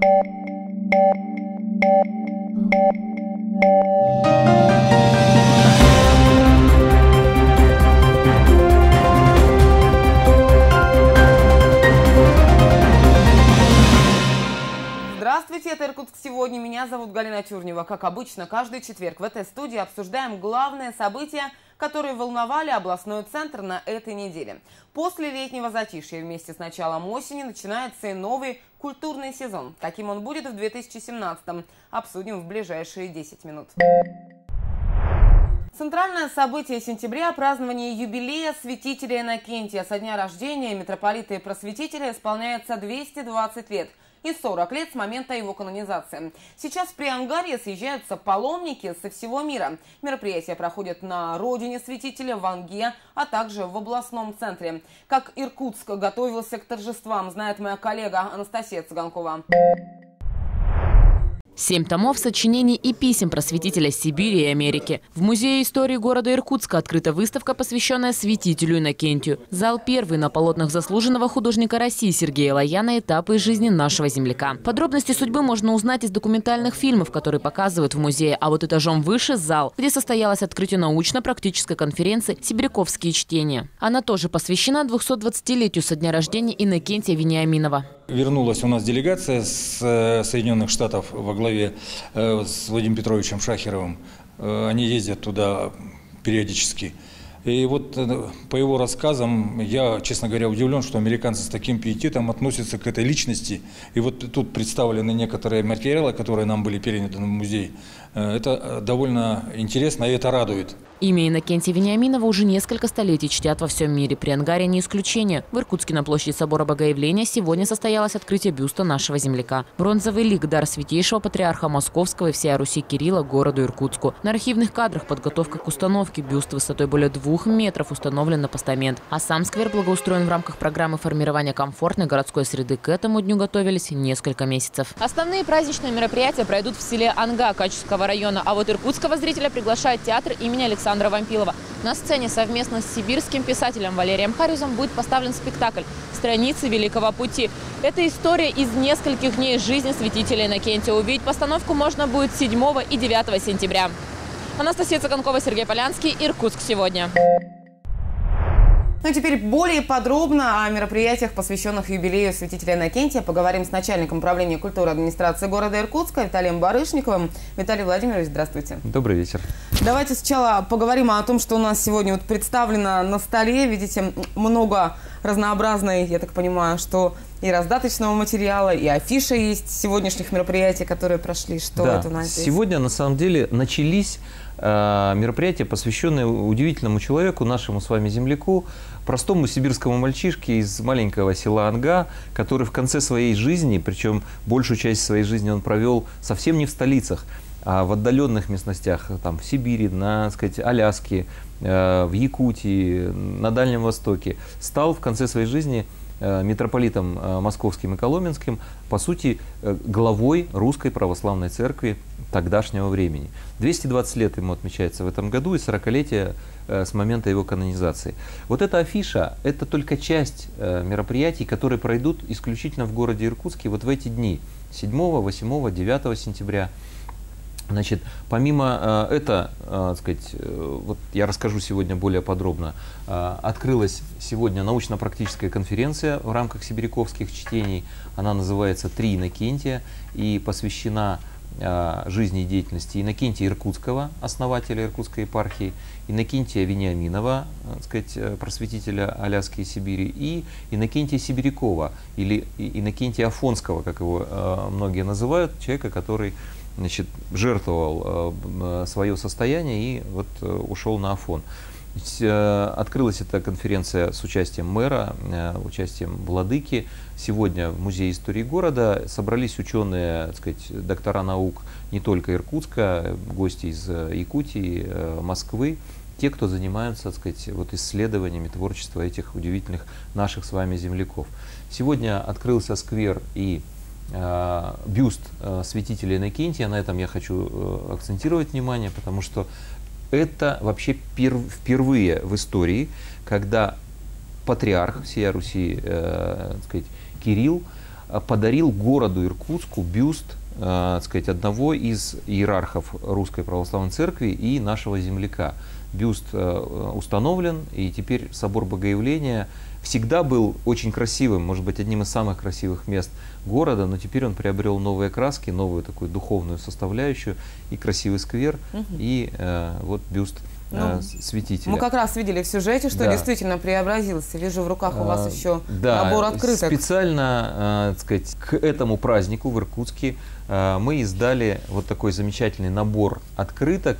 Здравствуйте, это «Иркутск сегодня». Меня зовут Галина Тюрнева. Как обычно, каждый четверг в этой студии обсуждаем главные события, которые волновали областной центр на этой неделе. После летнего затишья вместе с началом осени начинается и новый культурный сезон. Каким он будет в 2017-м, обсудим в ближайшие 10 минут. Центральное событие сентября – празднование юбилея святителя Иннокентия. Со дня рождения митрополита и просветителя исполняется 220 лет и 40 лет с момента его канонизации. Сейчас в Приангарье съезжаются паломники со всего мира. Мероприятия проходят на родине святителя, в Анге, а также в областном центре. Как Иркутск готовился к торжествам, знает моя коллега Анастасия Цыганкова. 7 томов сочинений и писем просветителя Сибири и Америки. В Музее истории города Иркутска открыта выставка, посвященная святителю Иннокентию. Зал первый на полотнах заслуженного художника России Сергея Лояна «Этапы из жизни нашего земляка». Подробности судьбы можно узнать из документальных фильмов, которые показывают в музее. А вот этажом выше – зал, где состоялось открытие научно-практической конференции «Сибиряковские чтения». Она тоже посвящена 220-летию со дня рождения Иннокентия Вениаминова. Вернулась у нас делегация с Соединенных Штатов во главе с Владимиром Петровичем Шахеровым. Они ездят туда периодически. И вот по его рассказам я, честно говоря, удивлен, что американцы с таким пиететом относятся к этой личности. И вот тут представлены некоторые материалы, которые нам были переданы в музей. Это довольно интересно, и это радует. Имя Иннокентия Вениаминова уже несколько столетий чтят во всем мире. Приангарье не исключение. В Иркутске на площади собора Богоявления сегодня состоялось открытие бюста нашего земляка. Бронзовый лик – дар святейшего патриарха Московского и всей Руси Кирилла городу Иркутску. На архивных кадрах подготовка к установке. Бюст высотой более 2 метров установлен на постамент. А сам сквер благоустроен в рамках программы формирования комфортной городской среды. К этому дню готовились несколько месяцев. Основные праздничные мероприятия пройдут в селе Анга Качевского района. А вот иркутского зрителя приглашает театр имени Александра Вампилова. На сцене совместно с сибирским писателем Валерием Харюзом будет поставлен спектакль «Страницы Великого Пути». Это история из нескольких дней жизни святителя Иннокентия. Увидеть постановку можно будет 7 и 9 сентября. Анастасия Цыганкова, Сергей Полянский, «Иркутск сегодня». Ну и теперь более подробно о мероприятиях, посвященных юбилею святителя Иннокентия, поговорим с начальником управления культуры администрации города Иркутска Виталием Барышниковым. Виталий Владимирович, здравствуйте. Добрый вечер. Давайте сначала поговорим о том, что у нас сегодня вот представлено на столе. Видите, много разнообразной, я так понимаю, что и раздаточного материала, и афиша есть сегодняшних мероприятий, которые прошли. Что да, это у нас здесь? Сегодня, на самом деле, начались мероприятия, посвященные удивительному человеку, нашему с вами земляку, простому сибирскому мальчишке из маленького села Анга, который в конце своей жизни, причем большую часть своей жизни он провел совсем не в столицах, а в отдаленных местностях, там, в Сибири, на, так сказать, Аляске, в Якутии, на Дальнем Востоке, стал в конце своей жизни митрополитом Московским и Коломенским, по сути, главой Русской Православной Церкви тогдашнего времени. 220 лет ему отмечается в этом году и 40-летие с момента его канонизации. Вот эта афиша – это только часть мероприятий, которые пройдут исключительно в городе Иркутске вот в эти дни, 7, 8, 9 сентября. Значит, помимо этого, так сказать, вот я расскажу сегодня более подробно, открылась сегодня научно-практическая конференция в рамках сибиряковских чтений. Она называется «Три Иннокентия» и посвящена жизни и деятельности Иннокентия Иркутского, основателя Иркутской епархии, Иннокентия Вениаминова, так сказать, просветителя Аляски и Сибири, и Иннокентия Сибирякова, или Иннокентия Афонского, как его многие называют, человека, который, значит, жертвовал свое состояние и вот ушел на Афон. Открылась эта конференция с участием мэра, участием владыки. Сегодня в Музее истории города собрались ученые, так сказать, доктора наук не только Иркутска, гости из Якутии, Москвы, те, кто занимаются, так сказать, вот исследованиями творчества этих удивительных наших с вами земляков. Сегодня открылся сквер и бюст святителя Иннокентия. На этом я хочу акцентировать внимание, потому что это вообще впервые в истории, когда патриарх всей Руси, так сказать, Кирилл, подарил городу Иркутску бюст, так сказать, одного из иерархов Русской Православной Церкви и нашего земляка. Бюст установлен, и теперь собор Богоявления всегда был очень красивым, может быть, одним из самых красивых мест города, но теперь он приобрел новые краски, новую такую духовную составляющую, и красивый сквер, и вот бюст святителя. Мы как раз видели в сюжете, что действительно преобразился. Вижу, в руках у вас еще да, набор открыток. Специально, так сказать, к этому празднику в Иркутске мы издали вот такой замечательный набор открыток.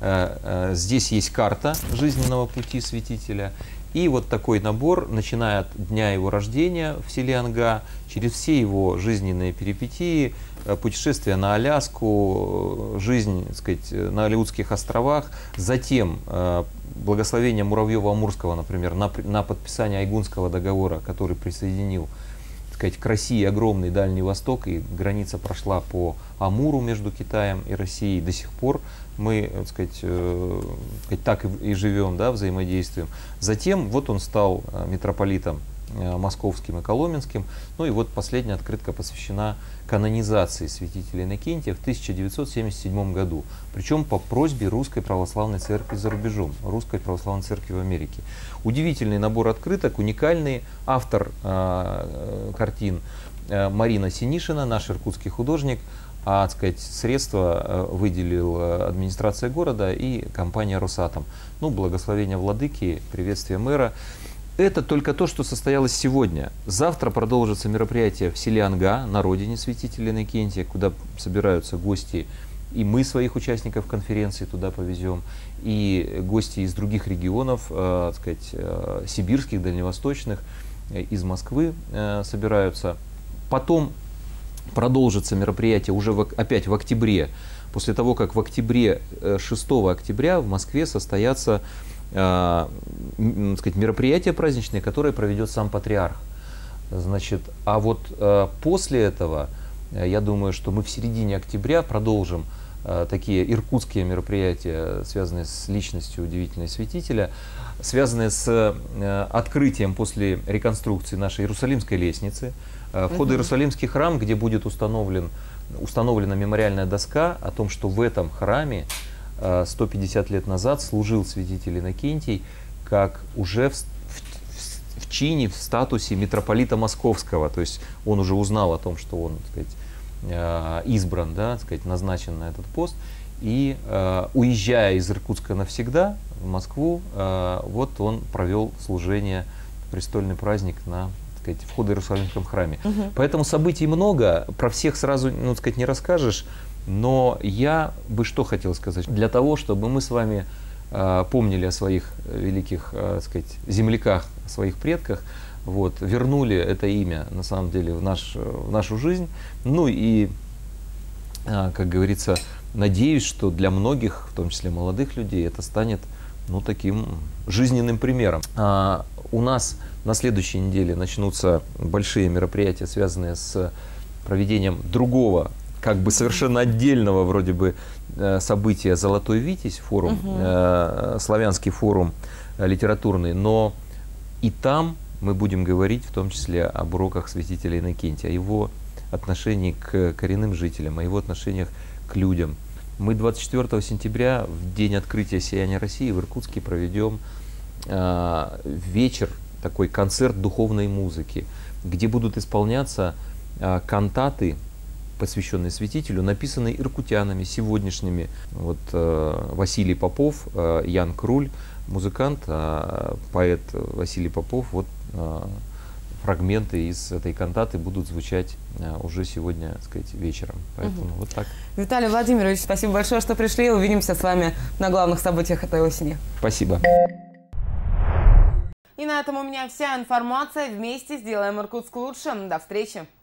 Здесь есть карта жизненного пути святителя. И вот такой набор, начиная от дня его рождения в селе Анга, через все его жизненные перипетии, путешествия на Аляску, жизнь, так сказать, на Алеутских островах, затем благословение Муравьева-Амурского, например, на подписание Айгунского договора, который присоединил, так сказать, к России огромный Дальний Восток, и граница прошла по Амуру между Китаем и Россией. До сих пор мы, так сказать, так и живем, да, взаимодействуем. Затем вот он стал митрополитом московским и коломенским. Ну и вот последняя открытка посвящена канонизации святителя Иннокентия в 1977 году. Причем по просьбе Русской Православной Церкви за рубежом, Русской Православной Церкви в Америке. Удивительный набор открыток, уникальный. Автор картин Марина Синишина, наш иркутский художник. А, так сказать, средства выделила администрация города и компания «Росатом». Ну, благословение владыки, приветствие мэра. Это только то, что состоялось сегодня. Завтра продолжится мероприятие в селе Анга, на родине святителя Иннокентия, куда собираются гости. И мы своих участников конференции туда повезем, и гости из других регионов, так сказать, сибирских, дальневосточных, из Москвы собираются. Потом продолжится мероприятие уже опять в октябре, после того, как в октябре, 6 октября в Москве состоятся, так сказать, мероприятия праздничные, которые проведет сам патриарх. Значит, а вот после этого, я думаю, что мы в середине октября продолжим такие иркутские мероприятия, связанные с личностью удивительного святителя, связанные с открытием после реконструкции нашей Иерусалимской лестницы, вход в Иерусалимский храм, где будет установлена мемориальная доска о том, что в этом храме 150 лет назад служил святитель Иннокентий, как уже в чине, в статусе митрополита Московского. То есть он уже узнал о том, что он, так сказать, избран, да, так сказать, назначен на этот пост. И уезжая из Иркутска навсегда в Москву, вот он провел служение, престольный праздник на, так сказать, вход в Иерусалимском храме. Поэтому событий много, про всех сразу, ну, так сказать, не расскажешь. Но я бы что хотел сказать. Для того, чтобы мы с вами помнили о своих великих, так сказать, земляках, о своих предках, вот, вернули это имя, на самом деле, в нашу жизнь. Ну и, как говорится, надеюсь, что для многих, в том числе молодых людей, это станет, ну, таким жизненным примером. У нас на следующей неделе начнутся большие мероприятия, связанные с проведением другого, как бы совершенно отдельного вроде бы события «Золотой Витязь», форум, славянский форум литературный, но и там мы будем говорить в том числе об уроках святителя Иннокентия, о его отношении к коренным жителям, о его отношениях к людям. Мы 24 сентября, в день открытия «Сияния России», в Иркутске проведем вечер, такой концерт духовной музыки, где будут исполняться кантаты, посвященные святителю, написанные иркутянами сегодняшними. Вот Василий Попов, Ян Круль, музыкант, поэт Василий Попов. Вот фрагменты из этой кантаты будут звучать уже сегодня, так сказать, вечером. Поэтому вот так. Виталий Владимирович, спасибо большое, что пришли. Увидимся с вами на главных событиях этой осени. Спасибо. И на этом у меня вся информация. Вместе сделаем Иркутск лучше. До встречи.